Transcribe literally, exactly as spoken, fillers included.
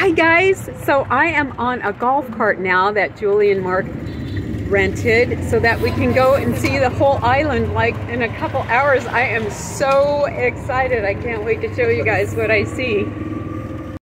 Hi guys, so I am on a golf cart now that Julie and Mark rented so that we can go and see the whole island like in a couple hours. I am so excited. I can't wait to show you guys what I see.